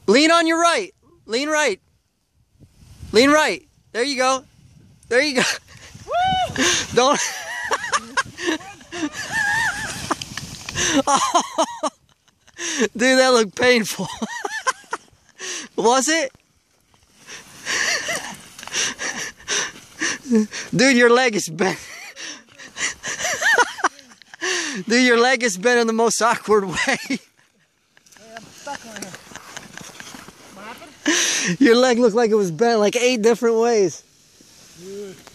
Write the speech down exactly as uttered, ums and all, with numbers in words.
Lean on your right. Lean right. Lean right. There you go. There you go. Don't. Oh, dude, that looked painful. Was it? Dude, your leg is bent. Dude, your leg is bent in the most awkward way. Hey, I'm stuck on here. What happened? Your leg looked like it was bent like eight different ways. Dude.